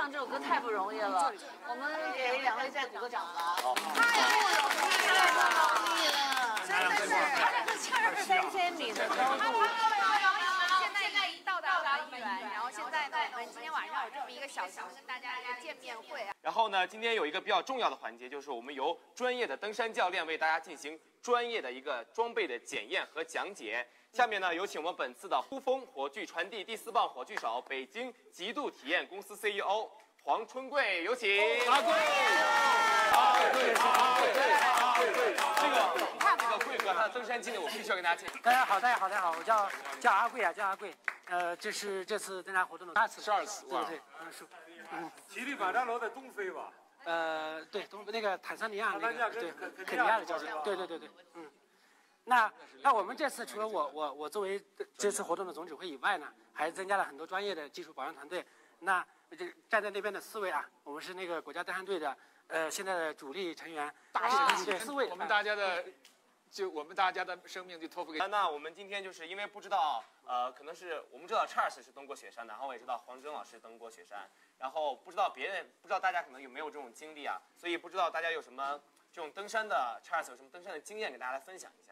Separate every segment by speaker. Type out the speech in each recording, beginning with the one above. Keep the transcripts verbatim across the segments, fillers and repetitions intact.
Speaker 1: 唱这首歌太不容易了，我们给两位再鼓个掌吧。太不容易了，太不容易了，真的是。他这个七十三千米的高度。
Speaker 2: 现在已经到达了一元，然后现在呢，我们今天晚上有这么一个小型跟大家一个见面会。
Speaker 3: 然后呢，今天有一个比较重要的环节，就是我们由专业的登山教练为大家进行专业的一个装备的检验和讲解。下面呢，有请我们本次的呼风火炬传递第四棒火炬手，北京极度体验公司 C E O 黄春贵，有请。阿贵，阿贵，阿贵，阿贵，这个这个贵哥他的登山经历，我必须要跟大家介绍。
Speaker 4: 大家好，大家好，大家好，我叫叫阿贵啊，叫阿贵。呃，这是这次登山活动的第二次，
Speaker 5: 十二次，
Speaker 4: 对对对，嗯是，嗯。
Speaker 6: 吉利反战楼在东非吧？
Speaker 4: 呃，对，东那个坦桑尼亚那个，对，
Speaker 6: 肯
Speaker 4: 肯尼亚的交界，对对对对，嗯。那那我们这次除了我我我作为这次活动的总指挥以外呢，还增加了很多专业的技术保障团队。那这站在那边的四位啊，我们是那个国家登山队的呃现在的主力成员，
Speaker 5: 大
Speaker 4: 神对四位，
Speaker 5: 我们大家的就我们大家的生命就托付给。
Speaker 3: 那我们今天就是因为不知道呃，可能是我们知道 Charles 是登过雪山的，然后我也知道黄峥老师登过雪山，然后不知道别人不知道大家可能有没有这种经历啊，所以不知道大家有什么这种登山的 Charles 有什么登山的经验给大家来分享一下。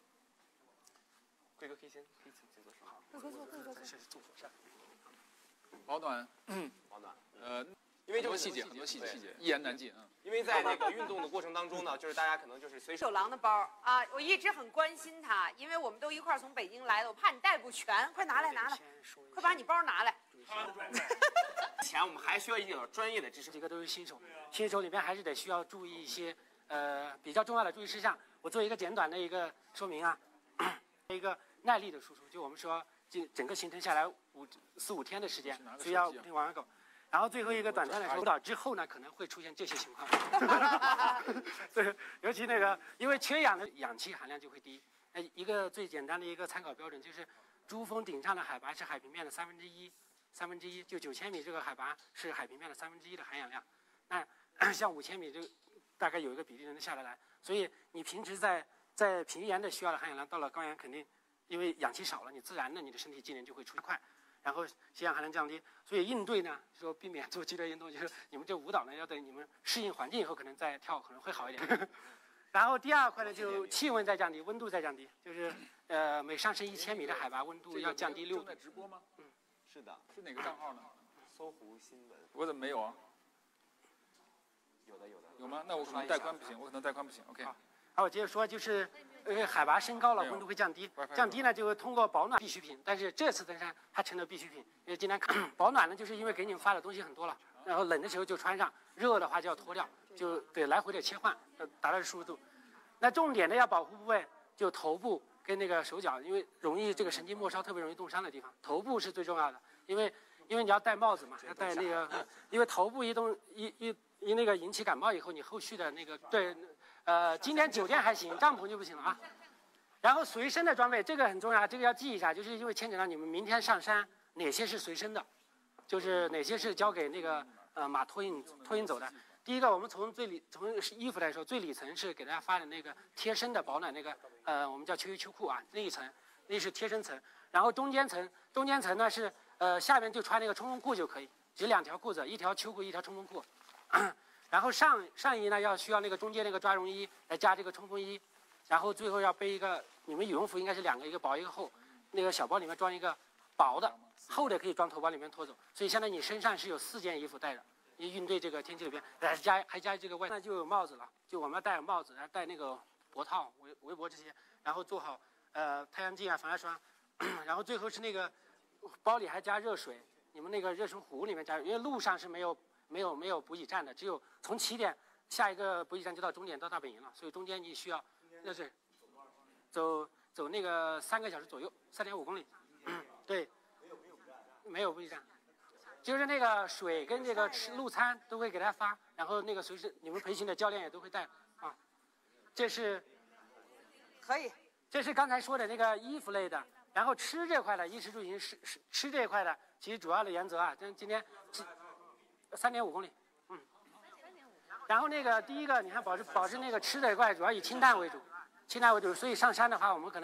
Speaker 3: 贵哥可以先可以请先做说。好，
Speaker 4: 贵哥做，贵哥做，先做火山。
Speaker 5: 保暖，
Speaker 3: 嗯，保暖，
Speaker 5: 呃，
Speaker 3: 因为
Speaker 5: 很多细节，很多细节，细节一言难尽啊。
Speaker 3: 因为在那个运动的过程当中呢，就是大家可能就是随手。
Speaker 2: 手狼的包啊，我一直很关心他，因为我们都一块从北京来的，我怕你带不全，快拿来拿来，快把你包拿来。
Speaker 3: 前我们还需要一点专业的知识，
Speaker 4: 这个都是新手，新手里面还是得需要注意一些呃比较重要的注意事项。我做一个简短的一个说明啊，一个耐力的输出，就我们说这整个行程下来五四五天的时间，所以要不停往上走。然后最后一个短暂的辅导之后呢，可能会出现这些情况。对，尤其那个因为缺氧的氧气含量就会低。呃，一个最简单的一个参考标准就是，珠峰顶上的海拔是海平面的三分之一，三分之一就九千米这个海拔是海平面的三分之一的含氧量。那像五千米就大概有一个比例能下得来。所以你平时在在平原的需要的含氧量，到了高原肯定因为氧气少了，你自然的你的身体机能就会出快。然后血氧还能降低，所以应对呢，说避免做激烈运动，就是你们这舞蹈呢，要等你们适应环境以后，可能再跳可能会好一点。然后第二块呢，就气温再降低，温度再降低，就是呃每上升一千米的海拔，温度要降低六度。
Speaker 5: 正在直播吗？
Speaker 3: 嗯，是的。
Speaker 5: 是哪个账号呢？
Speaker 3: 搜狐新闻。
Speaker 5: 我怎么没有啊？
Speaker 3: 有的，有的。
Speaker 5: 有吗？那我可能带宽不行，我可能带宽不行。OK。
Speaker 4: 好，我接着说，就是呃海拔升高了，温度会降低，降低呢就通过保暖必需品。但是这次登山它成了必需品，因为今天看保暖呢，就是因为给你们发的东西很多了，然后冷的时候就穿上，热的话就要脱掉，就得来回的切换，达到舒适度。那重点的要保护部位就头部跟那个手脚，因为容易这个神经末梢特别容易冻伤的地方，头部是最重要的，因为因为你要戴帽子嘛，要戴那个，因为头部一动一一一那个引起感冒以后，你后续的那个对。呃，今天酒店还行，帐篷就不行了啊。然后随身的装备，这个很重要，这个要记一下，就是因为牵扯到你们明天上山哪些是随身的，就是哪些是交给那个呃马托运托运走的。第一个，我们从最里从衣服来说，最里层是给大家发的那个贴身的保暖那个呃我们叫秋衣秋裤啊，那一层那是贴身层。然后中间层中间层呢是呃下面就穿那个冲锋裤就可以，只两条裤子，一条秋裤一条冲锋裤。然后上上衣呢要需要那个中间那个抓绒衣来加这个冲锋衣，然后最后要背一个，你们羽绒服应该是两个，一个薄一个厚，那个小包里面装一个薄的，厚的可以装头包里面拖走，所以相当于你身上是有四件衣服带着，你应对这个天气里边，还加还加这个外，那就有帽子了，就我们要戴帽子，然后戴那个脖套、围围脖这些，然后做好呃太阳镜啊、防晒霜，然后最后是那个包里还加热水，你们那个热水壶里面加，因为路上是没有。没有没有补给站的，只有从起点下一个补给站就到终点到大本营了，所以中间你需要那是走走那个三个小时左右，三点五公里。嗯，对，没有补给站，就是那个水跟这个吃路餐都会给大家发，然后那个随时你们培训的教练也都会带啊。这是
Speaker 2: 可以，
Speaker 4: 这是刚才说的那个衣服类的，然后吃这块的衣食住行是是吃这一块的，其实主要的原则啊，今今天。三点五公里，嗯，然后那个第一个，你看保持保持那个吃的一块，主要以清淡为主，清淡为主，所以上山的话，我们可能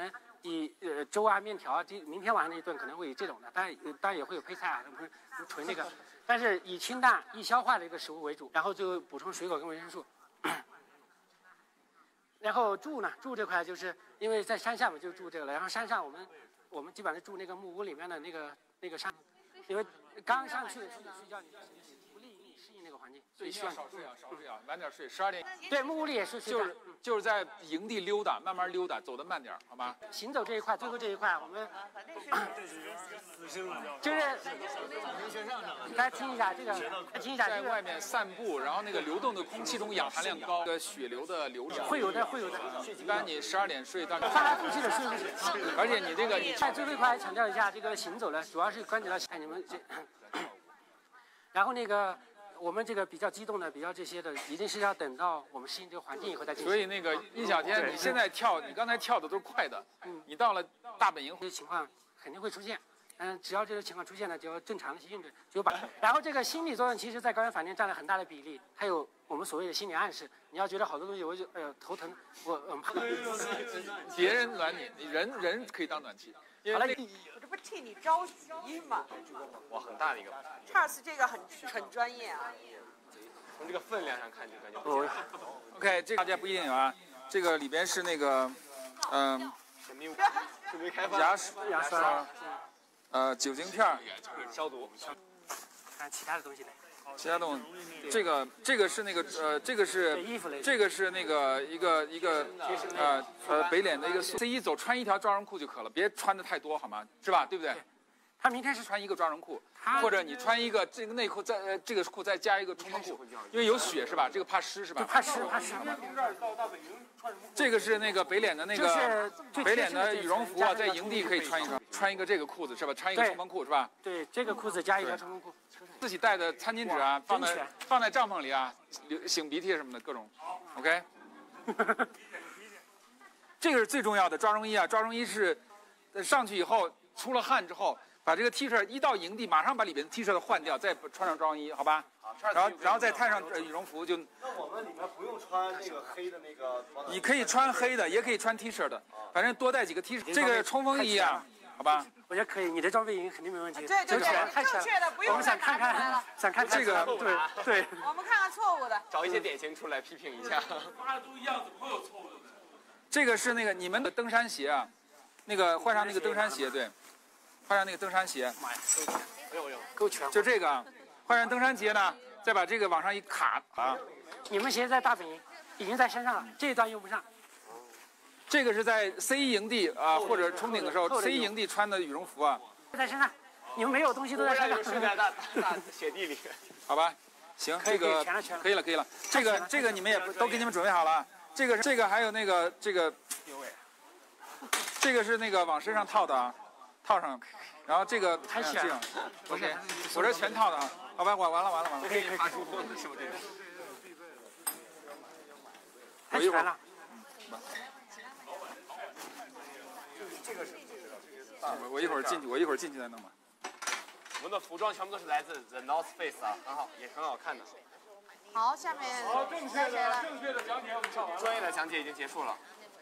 Speaker 4: 以呃粥啊、面条啊，这明天晚上那一顿可能会以这种的，当然呃当然也会有配菜啊，不是不是纯那个，但是以清淡易消化的一个食物为主，然后就补充水果跟维生素。然后住呢，住这块就是因为在山下嘛，就住这个了。然后山上我们我们基本上住那个木屋里面的那个那个山，因为刚上去的时候你睡觉你不利于你适应那个环境，所以需要
Speaker 5: 少睡啊，少睡啊，晚点睡，十二点。
Speaker 4: 对，木屋里也是睡觉，
Speaker 5: 就是就是在营地溜达，慢慢溜达，走得慢点，好吧？
Speaker 4: 行走这一块，最后这一块我们就是大家听一下这个，听一下这个。
Speaker 5: 在外面散步，然后那个流动的空气中氧含量高，这个血流的流程
Speaker 4: 会有的，会有的。
Speaker 5: 一般你十二点睡，大概
Speaker 4: 翻来覆去的睡不是。
Speaker 5: 而且你这个你
Speaker 4: 在最后一块还强调一下，这个行走呢，主要是关节到哎你们这，然后那个我们这个比较激动的、比较这些的，一定是要等到我们适应这个环境以后再进行。
Speaker 5: 所以那个印小天，你现在跳，你刚才跳的都是快的，你到了大本营，
Speaker 4: 这些情况肯定会出现。嗯，只要这个情况出现呢，就要正常的去应对，就把。然后这个心理作用，其实在高原反应占了很大的比例，还有我们所谓的心理暗示。你要觉得好多东西，我就哎呦头疼，我嗯。
Speaker 5: 别人暖你，你人人可以当暖气。
Speaker 4: 好了，
Speaker 2: 我这不替你着急吗？
Speaker 3: 哇，很大的一个。
Speaker 2: Charles 这个很很专业啊。
Speaker 3: 从这个分量上看，就感觉。
Speaker 5: 哦 OK， 这个大家不一定有啊。这个里边是那个，嗯，
Speaker 3: 准备开发。
Speaker 5: 牙牙刷。呃，酒精片儿，
Speaker 3: 消毒。
Speaker 4: 看其他的东西嘞。
Speaker 5: 其他东西，这个这个是那个呃，这个是这个是那个一个一个呃呃北脸的一个 C 一走穿一条抓绒裤就可了，别穿的太多好吗？是吧？对不对？
Speaker 4: 他明天是
Speaker 5: 穿一个抓绒裤，或者你穿一个这个内裤再呃这个裤再加一个冲锋裤，因为有雪是吧？这个怕湿是吧？
Speaker 4: 怕湿怕湿。
Speaker 5: 这个是那个北脸的那个北脸的羽绒服啊，在营地可以穿一穿，穿一个这个裤子是吧？穿一个冲锋裤是吧？
Speaker 4: 对，这个裤子加一条冲锋裤。
Speaker 5: 自己带的餐巾纸啊，放在放在帐篷里啊，流擤鼻涕什么的各种 ，OK。这个是最重要的抓绒衣啊，抓绒衣是上去以后出了汗之后，把这个 T 恤一到营地，马上把里边的 T 恤换掉，再穿上抓绒衣，好吧？然后然后再套上羽绒服就。
Speaker 7: 那我们里面不用穿那个黑的那个。
Speaker 5: 你可以穿黑的，也可以穿 T 恤的，反正多带几个 T 恤。这个冲锋衣啊，好吧？
Speaker 4: 我觉得可以，你的装备营肯定没问题。
Speaker 2: 对对对，正确的不用再
Speaker 4: 看看，想看
Speaker 5: 这个
Speaker 4: 对对。
Speaker 2: 我们看看错误的，
Speaker 3: 找一些典型出来批评一下。
Speaker 6: 发的都一样，怎么会有错误的？
Speaker 5: 这个是那个你们的登山鞋啊，那个换上那个登山鞋，对，换上那个登山鞋。
Speaker 4: 妈呀，够全，够全。
Speaker 5: 就这个啊，换上登山鞋呢，再把这个往上一卡啊。
Speaker 4: 你们鞋在大本营，已经在山上了，这一段用不上。
Speaker 5: 这个是在 C 一营地啊，或者冲顶的时候 ，C 一营地穿的羽绒服啊。
Speaker 4: 在身上，你们没有东西都在身上。
Speaker 3: 睡在大大雪地里。
Speaker 5: 好吧，行，这个可以了，可以了。这个这个你们也都给你们准备好了。这个这个还有那个这个，这个是那个往身上套的啊，套上，然后这个
Speaker 4: 太选了。
Speaker 5: OK， 我这全套的啊。好吧，完完了完了完了。
Speaker 4: 可以可以。
Speaker 3: 发出风的是不是这个？
Speaker 4: 太全了。
Speaker 5: 我我一会儿进去，我一会儿进去再弄吧。
Speaker 3: 我们的服装全部都是来自 The North Face 啊，很好，也很好看的。
Speaker 2: 好，下面
Speaker 6: 好，正确的正确的讲解我们上完了。
Speaker 3: 专业的讲解已经结束了。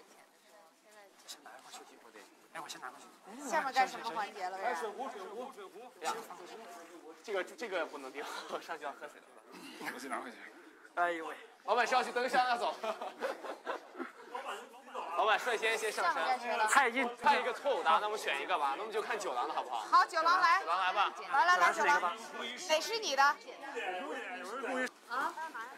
Speaker 4: 哎，我先拿过去。
Speaker 2: 下面干什么环节了？
Speaker 6: 哎，水壶水壶水壶。
Speaker 3: 这个这个不能丢，上去要喝水了。
Speaker 5: 我先拿回去。
Speaker 4: 哎呦喂！
Speaker 3: 老板是要去登山啊，走。老板率先先上山。
Speaker 4: 他已经
Speaker 3: 看一个错误答案，那我们选一个吧，那我们就看九郎的好不好？
Speaker 2: 好，九郎来。
Speaker 3: 九郎来吧。
Speaker 2: 来来来，九郎，哪是你的？啊？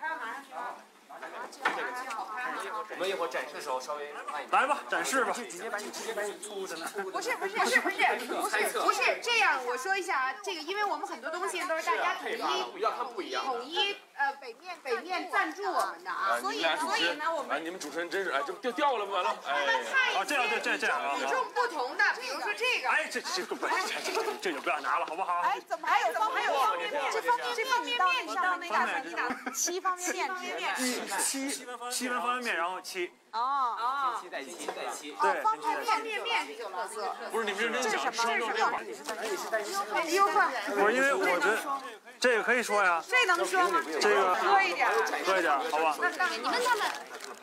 Speaker 3: 我们一会儿展示的时候稍微慢一点。
Speaker 6: 来吧，展示吧。
Speaker 4: 直接把你直接把你吐的呢。
Speaker 2: 不是不是不是不是不是不是这样，我说一下啊，这个因为我们很多东西都是大家统一
Speaker 3: 要看不一样。
Speaker 2: 统一呃北面北面赞助我们的啊，所以所以呢我们
Speaker 3: 哎你们主持人真是哎这掉掉了吗？完了哎。
Speaker 6: 啊这样这这这样啊。
Speaker 2: 与众不同的，比如说这个。
Speaker 6: 哎这这不这这就不要拿了好不好？
Speaker 2: 哎怎么还有方还有方便面？这方便这方便面你到那个你打七方便面
Speaker 6: 七七七分方便面，然后七。
Speaker 2: 哦哦。
Speaker 3: 七带七带七。
Speaker 6: 对。
Speaker 2: 方便面面面是有特色。
Speaker 3: 不是你们认真
Speaker 2: 这是
Speaker 3: 讲。
Speaker 2: 什么？这是什么？优惠。
Speaker 6: 我因为我觉得这个可以说呀。
Speaker 2: 这能说吗？
Speaker 6: 这个
Speaker 2: 多一点。
Speaker 6: 多一点，好吧？
Speaker 2: 你问他们。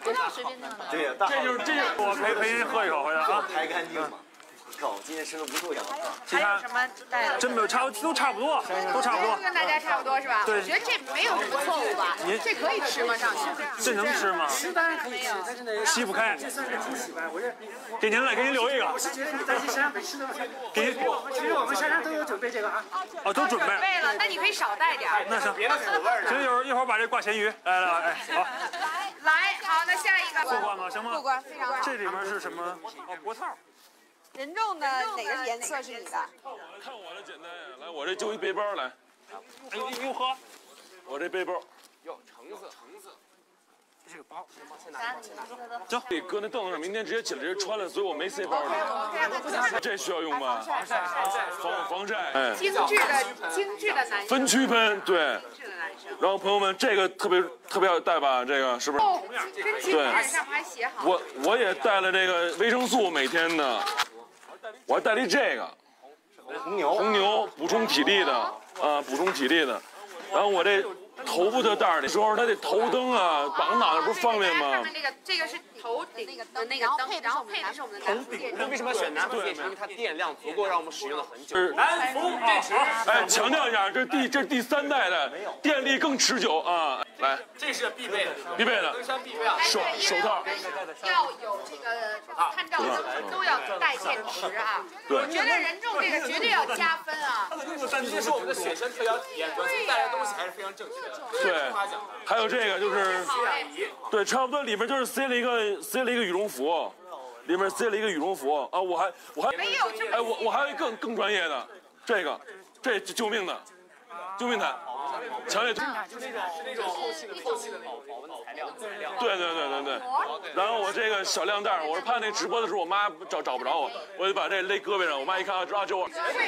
Speaker 1: 不要随便弄的。
Speaker 7: 对呀，
Speaker 6: 这就是这就是我陪陪您喝一口回来啊。
Speaker 7: 拍干净嘛。靠，今天吃的不错呀。
Speaker 2: 还有什么带的？
Speaker 6: 真没有差，都差不多，都差不多。
Speaker 2: 都跟大家差不多是吧？
Speaker 6: 对。
Speaker 2: 我觉得这没有什么错误吧？这可以吃吗？上去？
Speaker 6: 这能吃吗？
Speaker 4: 吃当然可以吃，但是呢，
Speaker 6: 吸不开。
Speaker 4: 这算是惊喜吧？我这
Speaker 6: 给您了，给您留一个。
Speaker 4: 我是觉得你担心山上没吃的吗？
Speaker 6: 给您。
Speaker 4: 其实我们山上都有准备这个啊。
Speaker 6: 哦，都准备。
Speaker 2: 准备了，那你可以少带点。
Speaker 6: 那行，别的口味的。行，一会儿一会儿把这挂咸鱼。来来来，好。
Speaker 2: 来，好，那下一个。
Speaker 6: 过关吗？行吗？
Speaker 2: 过关，非常好。
Speaker 6: 这里面是什么？哦，脖套。
Speaker 2: 人肉呢？哪个颜色是你的？
Speaker 8: 看我的简单呀，来，我这就一背包来。
Speaker 6: 哎呦呦呵，
Speaker 8: 我这背包。
Speaker 3: 哟，橙色，橙色。
Speaker 4: 这是个包。
Speaker 8: 行，得搁那凳子上，明天直接起来直接穿了，所以我没塞包里。这需要用吧？
Speaker 2: 防晒，
Speaker 8: 防防晒。哎。
Speaker 2: 精致的，精致的男生。
Speaker 8: 分区喷，对。
Speaker 2: 精致的男生。
Speaker 8: 然后朋友们，这个特别特别要带吧？这个是不是？
Speaker 2: 哦，真精致，上面还写好。
Speaker 8: 我我也带了这个维生素，每天的。我还带了这个，
Speaker 7: 红牛，
Speaker 8: 红牛补充体力的，啊，补充体力的。然后我这头部的带儿的时候，它得头灯啊，绑脑袋不是方便吗？
Speaker 2: 上面这个这个是头顶的那个灯，然后配的是我们的南孚电池。
Speaker 3: 为什么选南孚电池？因为它电量足够让我们使用了很久。
Speaker 8: 南孚电池。哎，强调一下，这第这第三代的电力更持久啊！来，
Speaker 3: 这是必备的，
Speaker 8: 必备的，
Speaker 3: 登山必备啊，
Speaker 8: 手手套。
Speaker 2: 要有这个参照灯，都要带电池啊。我觉得人众这个绝对要加分啊。
Speaker 3: 这是我们的雪山特邀体验，主要是带的东西还是非常正确的。
Speaker 8: 对，还有这个就是，对，差不多里面就是塞了一个塞了一个羽绒服，里面塞了一个羽绒服啊，我还我还哎我我还有一个更更专业的，这个这救命的，救命毯，强烈推荐。
Speaker 3: 就那种是那种透气的透气的那种保温材料材料。
Speaker 8: 对对对对对。然后我这个小亮袋，我是怕那直播的时候我妈找找不着我，我就把这勒胳膊上，我妈一看啊，知道就我。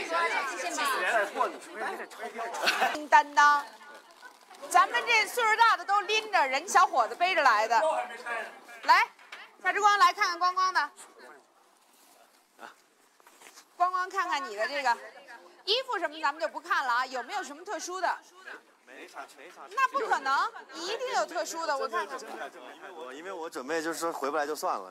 Speaker 2: 叮当当。咱们这岁数大的都拎着，人小伙子背着来的。来，夏之光来看看光光的。光光看看你的这个衣服什么，咱们就不看了啊。有没有什么特殊的？
Speaker 7: 没啥没啥。
Speaker 2: 那不可能，你一定有特殊的，我看看。
Speaker 7: 因为我因为我准备就是说回不来就算了。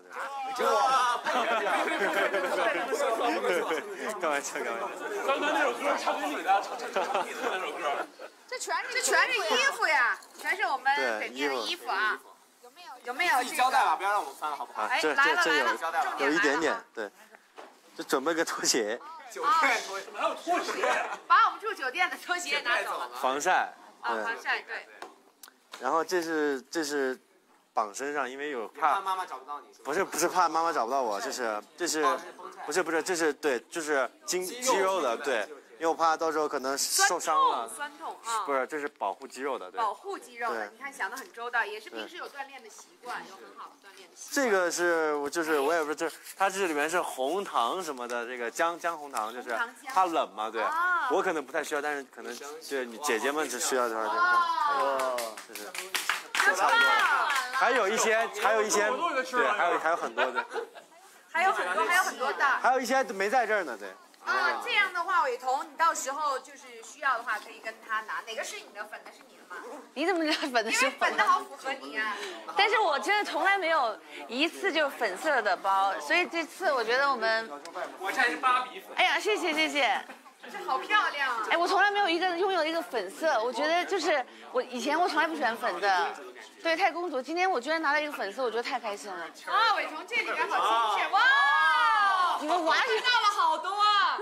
Speaker 7: 开玩笑，开玩笑。
Speaker 8: 刚才那首歌唱给你的，唱唱给你的那首歌。
Speaker 2: 这全是这全是衣服呀，全是我们北面的衣服啊。有没有有没有？
Speaker 3: 自己交代吧，不要让我们翻了，好不好？
Speaker 2: 哎，
Speaker 7: 这
Speaker 2: 来了
Speaker 7: 这
Speaker 2: 来了，
Speaker 7: 有一点点，对，就准备个拖鞋。
Speaker 3: 酒店拖鞋，还有拖鞋，
Speaker 2: 把我们住酒店的拖鞋拿走了。
Speaker 7: 防晒。
Speaker 2: 啊，防晒对。
Speaker 7: 然后这是这是绑身上，因为有怕
Speaker 3: 妈妈找不到你。
Speaker 7: 不是不是怕妈妈找不到我，这是这是不是不是这是对就是筋肌肉的对，因为我怕到时候可能受伤了。
Speaker 2: 酸痛啊。
Speaker 7: 不是，这是保护肌肉的，对。
Speaker 2: 保护肌肉的，你看想得很周到，也是平时有锻炼的习惯，有很好的锻炼的习惯。
Speaker 7: 这个是我就是我也不是这它这里面是红糖什么的，这个姜姜红糖就是怕冷嘛，对。我可能不太需要，但是可能对你姐姐们是需要的话，哦，就是。差不多，还有一些，还有一些，对，还有还有很多的，
Speaker 2: 还有很多，还有很多的，
Speaker 7: 还有一些没在这儿呢，对。
Speaker 2: 啊，这样的话，伟彤，你到时候就是需要的话，可以跟他拿。哪个是你的？粉的是你的吗？
Speaker 1: 你怎么知道粉的是我的？
Speaker 2: 因为粉的好符合你啊。
Speaker 1: 但是我真的从来没有一次就粉色的包，所以这次我觉得我们，
Speaker 3: 我这是芭比粉。
Speaker 1: 哎呀，谢谢谢谢。
Speaker 2: 这好漂亮啊！
Speaker 1: 哎，我从来没有一个拥有一个粉色，我觉得就是我以前我从来不喜欢粉的，对，太公主。今天我居然拿到一个粉色，我觉得太开心了。
Speaker 2: 啊，伟彤，这里面好精致，哇！
Speaker 1: 你们娃
Speaker 2: 知道了好多。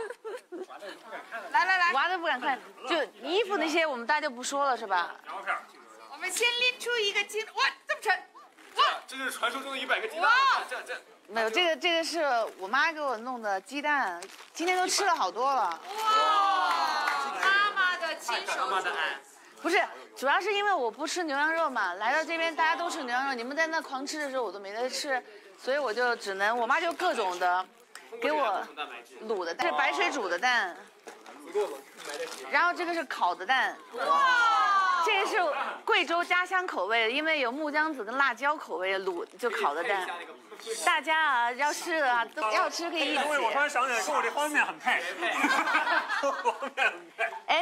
Speaker 2: 来来来，
Speaker 1: 娃都不敢看，就衣服那些我们大家就不说了是吧？
Speaker 2: 我们先拎出一个金，哇，这么沉，哇！
Speaker 3: 这就是传说中的一百个鸡蛋。
Speaker 2: 哇！
Speaker 3: 这这。
Speaker 1: 没有，这个这个是我妈给我弄的鸡蛋，今天都吃了好多了。
Speaker 2: 哇，妈妈的亲手做。
Speaker 1: 不是，主要是因为我不吃牛羊肉嘛，来到这边大家都吃牛羊肉，你们在那狂吃的时候我都没得吃，所以我就只能我妈就各种的给我卤的，这是白水煮的蛋，然后这个是烤的蛋。哇！这个是贵州家乡口味，因为有木姜子跟辣椒口味卤就烤的蛋。大家啊，要是啊都要吃可以一起。
Speaker 6: 我突然想起来，跟我这方便面很配。方便很配。
Speaker 1: 哎，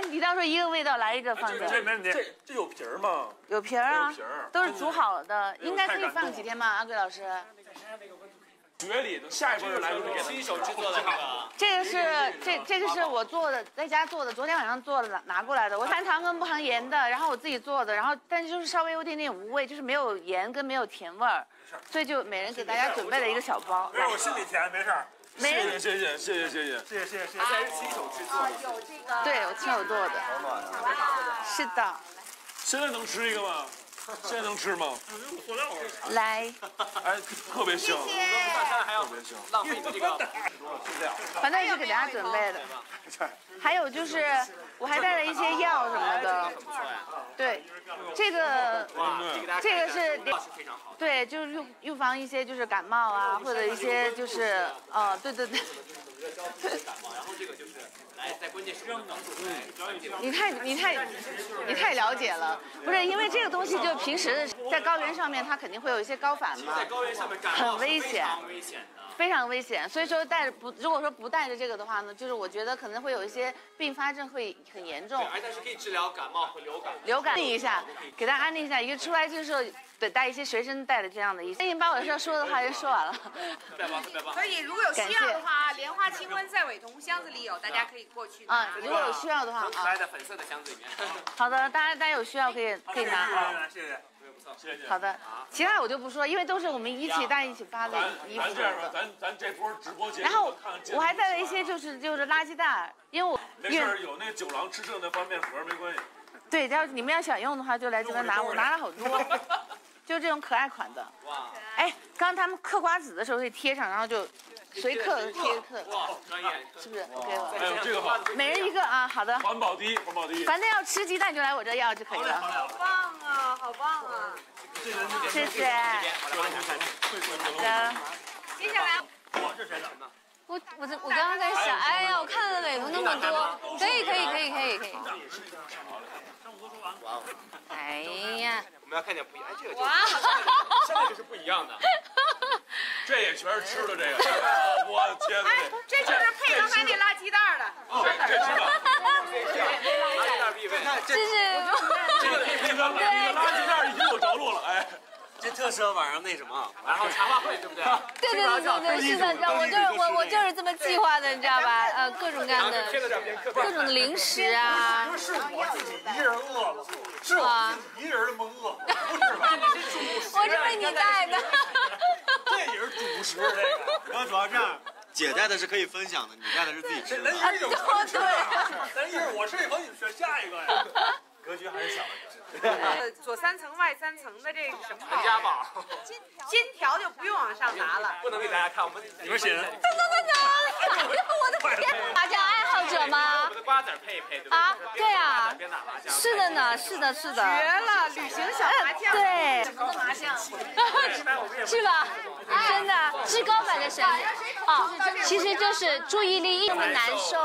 Speaker 1: 题，到时候一个味道来一个放着。
Speaker 8: 这没问题。这这有皮儿吗？
Speaker 1: 有皮儿啊，
Speaker 8: 有皮儿，
Speaker 1: 都是煮好的，应该可以放几天吧，阿贵老师。
Speaker 8: 绝里的下一波来就是
Speaker 3: 亲手制作的那个。
Speaker 1: 这个是这这个是我做的，在家做的，昨天晚上做的拿拿过来的。我含糖跟不含盐的，然后我自己做的，然后但是就是稍微有点点无味，就是没有盐跟没有甜味儿，所以就每人给大家准备了一个小包。
Speaker 6: 没事，我心里甜，没事。
Speaker 1: 没人
Speaker 8: 谢谢谢谢谢谢谢谢
Speaker 6: 谢谢谢谢。
Speaker 3: 还是亲手制作的。
Speaker 1: 有这个。对，我亲手做的。是的。
Speaker 8: 现在能吃一个吗？现在能吃吗？
Speaker 1: 来，
Speaker 8: 哎，特别香，
Speaker 1: 谢谢。
Speaker 3: 特别香，浪费这个
Speaker 1: 反正是给大家准备的。还有就是我还带了一些药什么的。对，这个这个是对，就是预预防一些就是感冒啊，或者一些就是呃，对对对。
Speaker 3: 然后这个就是来在关键时刻能
Speaker 1: 你太你太你太了解了，不是因为这个东西就平时在高原上面它肯定会有一些高反嘛，
Speaker 3: 在高原上面
Speaker 1: 很危险，
Speaker 3: 危险的。
Speaker 1: 非常危险，所以说带着不，如果说不带着这个的话呢，就是我觉得可能会有一些并发症会很严重。
Speaker 3: 而且是可以治疗感冒和流感。
Speaker 1: 流感一下，给大家安利一下，一个出来就是得带一些随身带的这样的一些。已经把我要说的话也说完了。
Speaker 3: 特别棒，特别棒。
Speaker 2: 所以如果有需要的话，莲花清瘟在尾桐箱子里有，大家可以过去拿。
Speaker 1: 啊，如果有需要的话
Speaker 3: 很可爱的粉色的箱子里面。
Speaker 1: 好的，大家大家有需要可以可以拿啊。
Speaker 6: 谢谢。
Speaker 8: 谢谢。
Speaker 1: 好的，其他我就不说，因为都是我们一起大家一起发的衣服。
Speaker 8: 咱这样吧，咱咱这波直播间。
Speaker 1: 然后我还带了一些就是就是垃圾袋，因为我
Speaker 8: 没事，有那个酒廊吃剩的方便盒没关系。
Speaker 1: 对，要是你们要想用的话，就来这边拿，我拿了好多，就这种可爱款的。哇！哎，刚刚他们嗑瓜子的时候可以贴上，然后就随嗑贴嗑。
Speaker 3: 哇，专业，
Speaker 1: 是不是 ？OK 了。
Speaker 8: 哎呦，这个好。
Speaker 1: 每人一个啊，好的。
Speaker 8: 环保第一，环保第一。
Speaker 1: 反正要吃鸡蛋就来我这要就可以了。
Speaker 2: 好棒啊，好棒啊！
Speaker 1: 谢谢。的。接下来。
Speaker 6: 我是谁的？
Speaker 9: 我我我刚刚在想，哎呀，我看了尾图那么多，可以可以可以可以可以。哎呀，
Speaker 3: 我们要看见不一样，哎，这个
Speaker 9: 哇，
Speaker 3: 现在就是不一样的。
Speaker 8: 这也全是吃的，这个，我的天哪！
Speaker 2: 哎，这就是配刚才那垃圾袋的。
Speaker 8: 这这是吧？
Speaker 3: 垃圾袋必备。
Speaker 9: 这是
Speaker 8: 这个这个这个垃圾袋已经有着落了，哎。
Speaker 7: 这特适合晚上那什么，
Speaker 3: 然后茶话会，对不对？
Speaker 9: 对对对对对，是的，我就是我我就是这么计划的，你知道吧？呃，各种各样的，各种的零食啊。
Speaker 6: 是我自己一人饿了，是我自己一人这么饿，不是吧？
Speaker 9: 我是被你带的。
Speaker 6: 这也是主食，这个。
Speaker 7: 然后主要这样，姐带的是可以分享的，你带的是自己吃的。
Speaker 6: 咱一人有对，咱一人我吃一口，你们选下一个呀。
Speaker 7: 格局还是小
Speaker 2: 呃，左三层外三层的这个什么
Speaker 3: 全家宝，
Speaker 2: 金条，金条就不用往上拿了。
Speaker 3: 不能给大家看，我们
Speaker 6: 你们写的。
Speaker 9: 等等等等，我的天！麻将爱好者吗？
Speaker 3: 我们的瓜子配一配，对不对？
Speaker 9: 啊，对啊，
Speaker 3: 边打麻将。
Speaker 9: 是的呢，是的，是的。
Speaker 2: 绝了，旅行小麻将。
Speaker 9: 对，
Speaker 1: 什么麻将？
Speaker 9: 是吧？真的，至高版的神哦，其实就是注意力一直难受。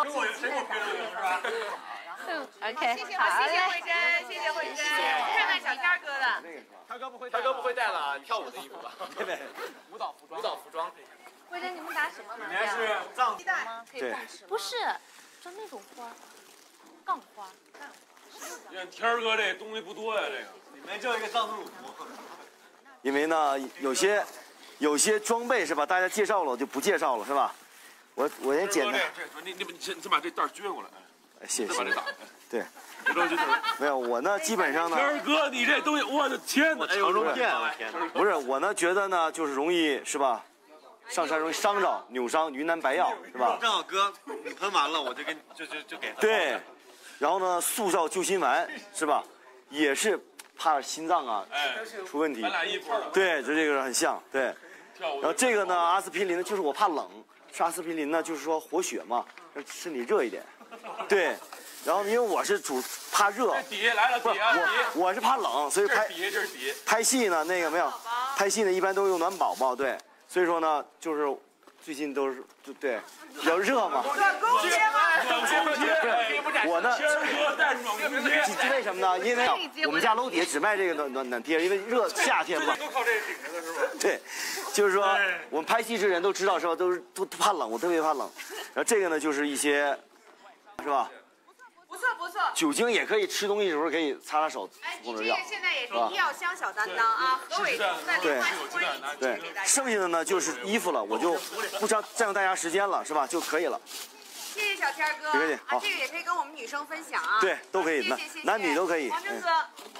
Speaker 9: 嗯 ，OK，
Speaker 2: 谢谢
Speaker 9: 好
Speaker 2: 谢谢
Speaker 9: 嘞。
Speaker 2: 慧珍，谢谢慧珍，看看小天哥的。
Speaker 3: 他哥不会，他哥不会带了跳舞的衣服吧？舞蹈服装，舞蹈服装。
Speaker 1: 慧珍，你们打什么麻将？
Speaker 6: 是藏
Speaker 1: 吗？可以放吃吗？
Speaker 9: 不是，就那种花，杠花。
Speaker 8: 你看天儿哥这东西不多呀，这个
Speaker 7: 里面就一个藏族服。因为呢，有些有些装备是吧？大家介绍了我就不介绍了是吧？我我先简单。
Speaker 8: 这你你你先先把这袋撅过来。
Speaker 7: 谢谢。
Speaker 8: 再把这打开。
Speaker 7: 对。
Speaker 8: 别着急，
Speaker 7: 没有我呢，基本上呢。
Speaker 8: 天儿哥，你这东西，我的天哪！
Speaker 7: 长肉片，不是我呢，觉得呢，就是容易是吧？上山容易伤着、扭伤，云南白药是吧？
Speaker 10: 正好哥，你喷完了，我就跟就就就给他。
Speaker 7: 对，然后呢，速效救心丸是吧？也是怕心脏啊出问题。
Speaker 8: 咱俩一波。
Speaker 7: 对，就这个很像，对。然后这个呢，阿司匹林呢，就是我怕冷，吃阿司匹林呢，就是说活血嘛，让身体热一点。对，然后因为我是主怕热，
Speaker 8: 底下来了，底下
Speaker 7: 我我是怕冷，所以拍
Speaker 8: 底下这是底。
Speaker 7: 拍戏呢，那个没有，拍戏呢一般都用暖宝宝，对。所以说呢，就是最近都是就对比较热嘛。
Speaker 2: 暖宫贴吗？
Speaker 7: 我呢，
Speaker 8: 为
Speaker 7: 什么呢？因为我们家楼底下只卖这个暖暖暖贴，因为热夏天嘛。
Speaker 6: 都靠这顶着的是吧？
Speaker 7: 对，就是说我们拍戏之人都知道是吧？都是都怕冷，我特别怕冷。然后这个呢，就是一些，是吧？
Speaker 2: 不错不不错。
Speaker 7: 酒精也可以吃东西的时候可以擦擦手，
Speaker 2: 哎，
Speaker 7: 或者药
Speaker 2: 你这个。现在也是医药箱小担当啊，何伟从的莲花清瘟一起
Speaker 7: 对
Speaker 2: 给大家。
Speaker 7: 剩下的呢就是衣服了，我就不占占用大家时间了，是吧？就可以了。
Speaker 2: 谢谢小天哥。
Speaker 7: 别客气好
Speaker 2: 啊，这个也可以跟我们女生分享啊。
Speaker 7: 对，都可以，男
Speaker 2: 谢谢谢谢。
Speaker 7: 男女都可以。
Speaker 2: 王正哥，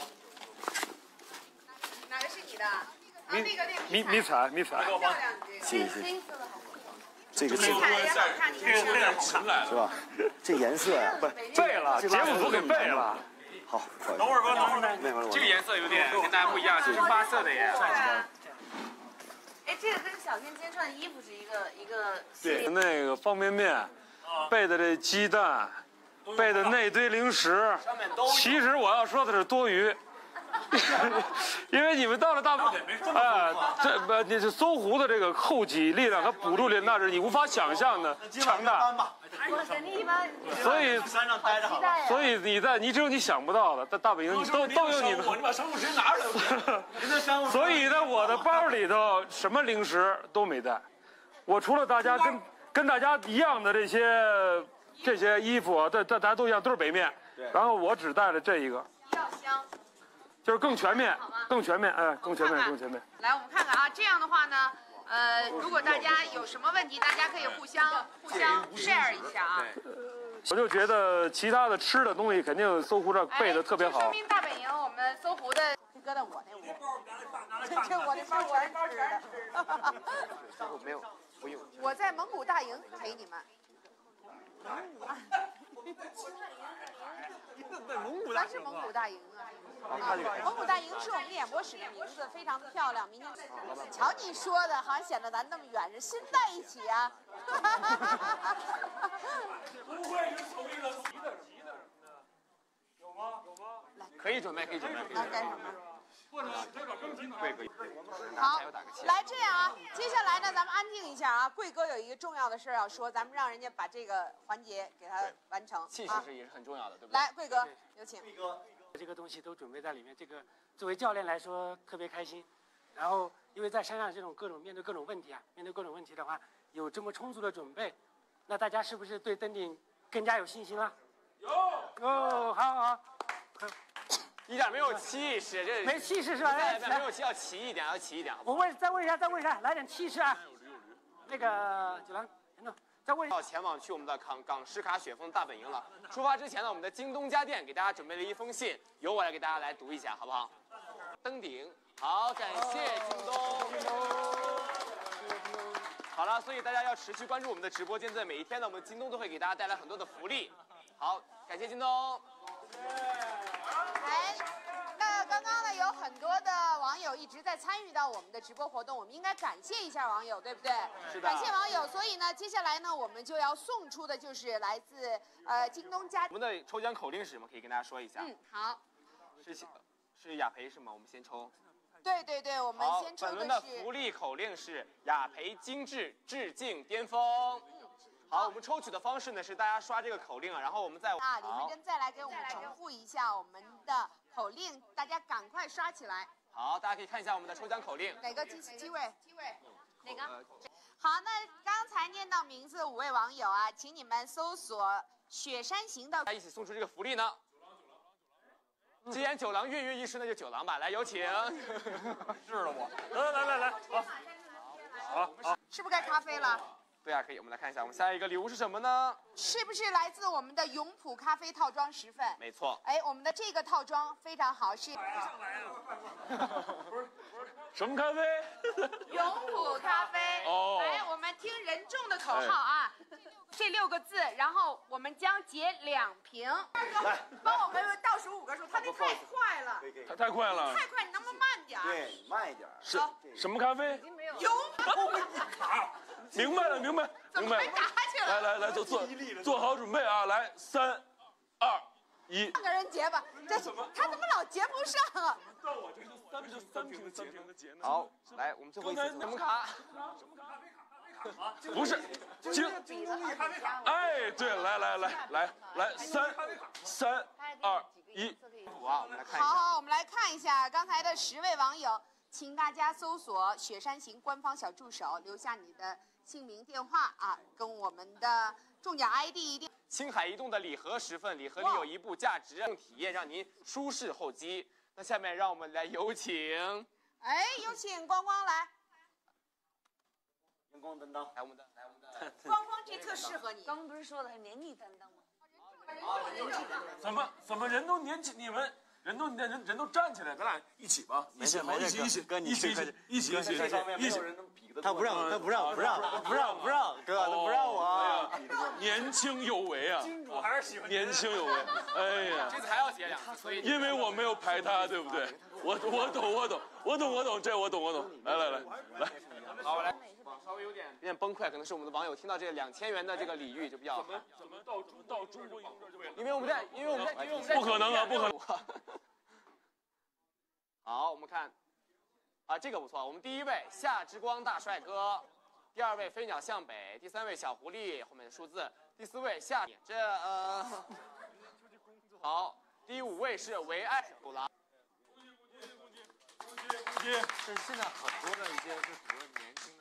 Speaker 2: 哪个是你的？啊，那个那个
Speaker 6: 迷迷彩迷彩。
Speaker 2: 漂亮，
Speaker 7: 谢谢谢谢。这个
Speaker 2: 迷彩也好看，你看是
Speaker 7: 是吧？这颜色呀，不
Speaker 6: 背了，节目组给背了。
Speaker 7: 好，
Speaker 6: 等会儿哥，等会儿。
Speaker 7: 那会儿我
Speaker 3: 这个颜色有点跟大家不一样，是发色的耶。
Speaker 2: 哎，这个跟小天今天穿的衣服是一个一个。
Speaker 8: 对，那个方便面，备的这鸡蛋，备的那堆零食，其实我要说的是多余。因为你们到了大阪，哎，这不，你是搜狐的这个后给力量和补助力，那是你无法想象的强大。所以，所以你在你只有你想不到的，在大北京都都有你的。
Speaker 6: 你把商务谁拿出来？
Speaker 8: 所以呢，我的包里头什么零食都没带，我除了大家跟跟大家一样的这些这些衣服啊，这这大家都一样，都是北面。然后我只带了这一个。
Speaker 2: 药箱。
Speaker 8: 就是更全面，更全面，哎，更全面，更全面。
Speaker 2: 来，我们看看啊，这样的话呢，呃，如果大家有什么问题，大家可以互相互相 share 一下啊。
Speaker 8: 我就觉得其他的吃的东西肯定搜狐这备的特别好。
Speaker 2: 说明大本营我们搜狐的搁到我那屋，这这我的包全吃的。
Speaker 3: 没有，不用。
Speaker 2: 我在蒙古大营陪你们。咱是蒙古大营啊。啊，蒙古大营是我们演播室的名字，非常的漂亮。明天，瞧你说的，好像显得咱那么远似，心在一起啊。
Speaker 6: 不会是从一个急的急的有吗？有吗？
Speaker 2: 来，
Speaker 3: 可以准备，可以准备。
Speaker 2: 来干什么？
Speaker 6: 或者这个更急的。
Speaker 3: 贵哥，
Speaker 2: 好，来这样啊，接下来呢，咱们安静一下啊。贵哥有一个重要的事要说，咱们让人家把这个环节给他完成。
Speaker 3: 气势是也是很重要的，对不对？
Speaker 2: 来，贵哥，有请。贵哥。
Speaker 4: 这个东西都准备在里面，这个作为教练来说特别开心。然后，因为在山上这种各种面对各种问题啊，面对各种问题的话，有这么充足的准备，那大家是不是对登顶更加有信心了？
Speaker 8: 有。
Speaker 4: 哦，好好。
Speaker 3: 一点没有气势，这
Speaker 4: 没气势是吧？
Speaker 3: 来，没有气，要齐一点，要齐一点。
Speaker 4: 我问，再问一下，再问一下，来点气势啊！那个九郎，等等。再问
Speaker 3: 要前往去我们的港港诗卡雪峰大本营了。出发之前呢，我们的京东家电给大家准备了一封信，由我来给大家来读一下，好不好？登顶，好，感谢京东。好了，所以大家要持续关注我们的直播间，在每一天呢，我们京东都会给大家带来很多的福利。好，感谢京东。
Speaker 2: 哎，那刚刚呢，有很多的网友一直在参与到我们的直播活动，我们应该感谢一下网友，对不对？
Speaker 3: 是的。
Speaker 2: 感谢网友，所以呢，接下来呢，我们就要送出的就是来自呃京东家。
Speaker 3: 我们的抽奖口令是什么？可以跟大家说一下。
Speaker 2: 嗯，好。
Speaker 3: 是是雅培是吗？我们先抽。
Speaker 2: 对对对，我们先抽的是。
Speaker 3: 本轮的福利口令是雅培精致致敬巅峰。好，我们抽取的方式呢是大家刷这个口令啊，然后我们再
Speaker 2: 啊，李文珍再来给我们重复一下我们的口令，大家赶快刷起来。
Speaker 3: 好，大家可以看一下我们的抽奖口令。
Speaker 2: 哪个机机位？机位？哪个？好，那刚才念到名字五位网友啊，请你们搜索“雪山行”的，
Speaker 3: 大家一起送出这个福利呢。既然九郎跃跃欲试，那就九郎吧，来有请。
Speaker 6: 是了我，来来来来，好，好，好，
Speaker 2: 是不是该咖啡了？
Speaker 3: 对啊，可以，我们来看一下，我们下一个礼物是什么呢？
Speaker 2: 是不是来自我们的永璞咖啡套装十份？
Speaker 3: 没错。
Speaker 2: 哎，我们的这个套装非常好，是。
Speaker 8: 不是不是，什么咖啡？
Speaker 2: 永璞咖啡。
Speaker 8: 哦。
Speaker 2: 来，我们听任重的口号啊，这六个字，然后我们将结两瓶。来，帮我们倒数五个数，他那太快了。
Speaker 8: 太太快了。
Speaker 2: 太快，你能不能慢点？
Speaker 7: 对，慢一点。
Speaker 8: 是什么咖啡？
Speaker 2: 永璞。
Speaker 8: 明白了，明白，明白了。来来来，做做做好准备啊！来，三、二、一。
Speaker 2: 换个人结吧，这他怎么老结不上啊？
Speaker 8: 到我这就三就三瓶三瓶的结呢。
Speaker 3: 好，来，我们最后一次什么卡？
Speaker 8: 什么卡？不是，京哎，对，来来来来来，三三二一，
Speaker 3: 哇，我们来看一下。
Speaker 2: 好好，我们来看一下刚才的十位网友，请大家搜索“雪山行”官方小助手，留下你的姓名、电话啊，跟我们的中奖 I D 一定。
Speaker 3: 青海移动的礼盒十份，礼盒里有一部价值体验，让您舒适候机。那下面让我们来有请，
Speaker 2: 哎，有请光光来。
Speaker 10: 荧光担当，
Speaker 3: 来我们的，来我们的。
Speaker 2: 光光这特适合你。
Speaker 1: 刚刚不是说了还年纪担当吗？
Speaker 8: 怎么怎么人都年轻，你们人都人人都站起来，咱俩一起吧，一起一起一起
Speaker 7: 哥，你
Speaker 8: 一起一起一起一起一起。
Speaker 7: 他不让，他不让，不让，不让，不让，哥，他不让我。
Speaker 8: 年轻有为啊！
Speaker 3: 金主还是喜欢
Speaker 8: 年轻有为。哎呀，
Speaker 3: 这次还要写两次，所以
Speaker 8: 因为我没有排他，对不对？我我懂，我懂，我懂，我懂，这我懂，我懂。来来来来，
Speaker 3: 好，来。稍微有点有点崩溃，可能是我们的网友听到这两千元的这个礼遇就比较。
Speaker 8: 怎么怎么到怎么到中国移动这儿就为了？
Speaker 3: 因为我们在，因为我们在，因为我们在。
Speaker 8: 不可能啊，不可能。
Speaker 3: 好，我们看，啊，这个不错，我们第一位夏之光大帅哥，第二位飞鸟向北，第三位小狐狸，后面的数字，第四位夏，这呃，好，第五位是唯爱狗狼。
Speaker 7: 但现在很多的一些就很多年轻的。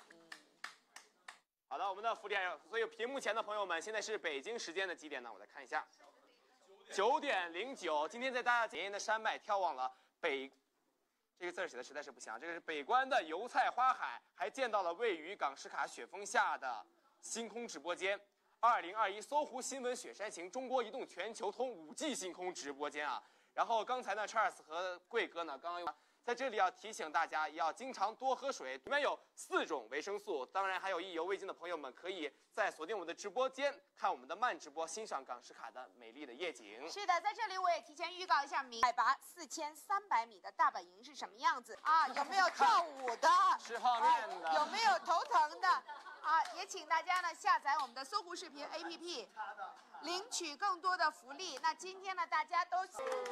Speaker 3: 好的，我们的福利还有，所以屏幕前的朋友们，现在是北京时间的几点呢？我来看一下，九点零九。今天在大家检验的山脉眺望了北，这个字写的实在是不详。这个是北关的油菜花海，还见到了位于港石卡雪峰下的星空直播间。二零二一搜狐新闻雪山行中国移动全球通五 G 星空直播间啊。然后刚才呢 ，Charles 和贵哥呢，刚刚又。在这里要提醒大家，要经常多喝水。里面有四种维生素，当然还有意犹未尽的朋友们，可以在锁定我们的直播间看我们的慢直播，欣赏港石卡的美丽的夜景。
Speaker 2: 是的，在这里我也提前预告一下，明海拔四千三百米的大本营是什么样子啊？有没有跳舞的？
Speaker 3: 吃泡面的？
Speaker 2: 啊、有没有头疼的？啊，也请大家呢下载我们的搜狐视频 A P P， 领取更多的福利。那今天呢，大家都。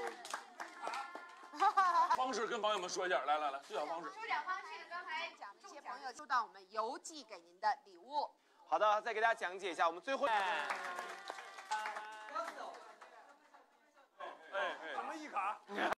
Speaker 8: 方式跟朋友们说一下，来来来，最好方式。
Speaker 2: 抽奖方式，刚才讲的一些朋友收到我们邮寄给您的礼物。
Speaker 3: 好的，再给大家讲解一下我们最后。哎
Speaker 6: 哎，怎么一卡？